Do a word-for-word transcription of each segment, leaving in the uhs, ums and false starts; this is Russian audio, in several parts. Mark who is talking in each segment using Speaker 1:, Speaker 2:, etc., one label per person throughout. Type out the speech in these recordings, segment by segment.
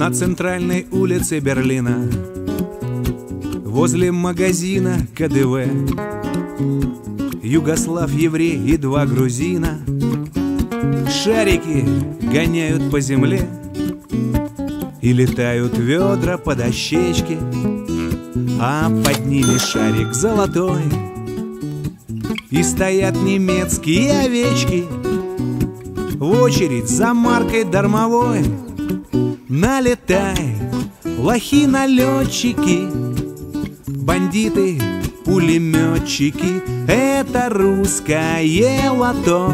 Speaker 1: На центральной улице Берлина, возле магазина ка дэ вэ, югослав, еврей и два грузина шарики гоняют по земле, и летают ведра по дощечке, а под ними шарик золотой. И стоят немецкие овечки в очередь за маркой дармовой. Налетай, лохи-налетчики, бандиты, пулеметчики, это русское лото.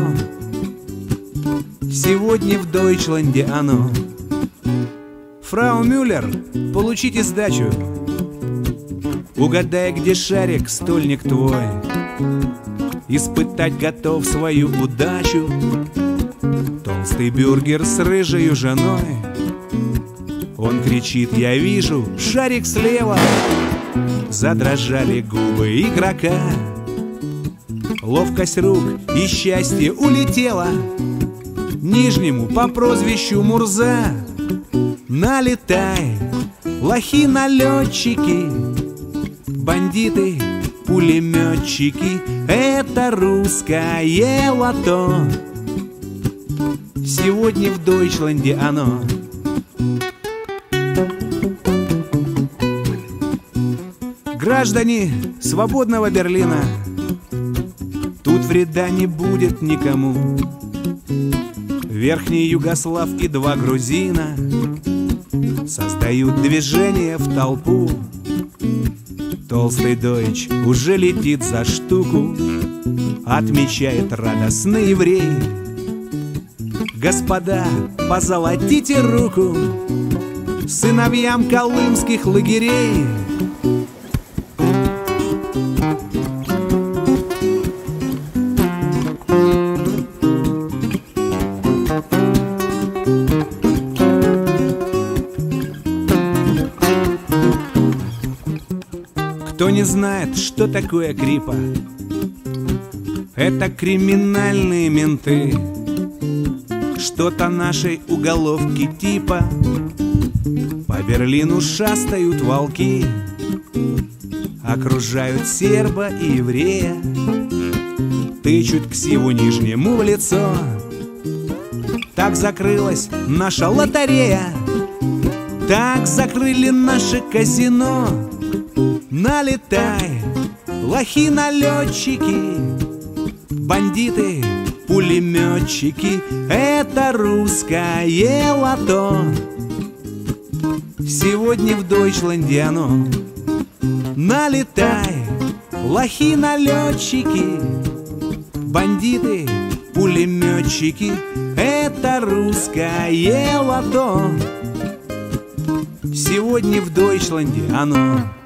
Speaker 1: Сегодня в Дойчленде оно. Фрау Мюллер, получите сдачу. Угадай, где шарик, стольник твой. Испытать готов свою удачу. Толстый бюргер с рыжею женой. Он кричит: я вижу, шарик слева. Задрожали губы игрока. Ловкость рук и счастье улетело нижнему по прозвищу Мурза. Налетай, лохи-налетчики, бандиты, пулеметчики, это русское лото. Сегодня в Дойчленде оно. Граждане свободного Берлина, тут вреда не будет никому. Верхний югослав и два грузина создают движение в толпу. Толстый дойч уже летит за штуку, отмечает радостно еврей. Господа, позолотите руку сыновьям колымских лагерей. Кто не знает, что такое крипа, это криминальные менты. Что-то нашей уголовки типа. По Берлину шастают волки, окружают серба и еврея, тычут ксиву нижнему в лицо. Так закрылась наша лотерея, так закрыли наше казино. Налетай, лохи-налетчики, бандиты, пулеметчики, это русское лото. Сегодня в Дойчленде оно. Налетай, лохи-налетчики, бандиты, пулеметчики, это русское лото. Сегодня в Дойчленде оно.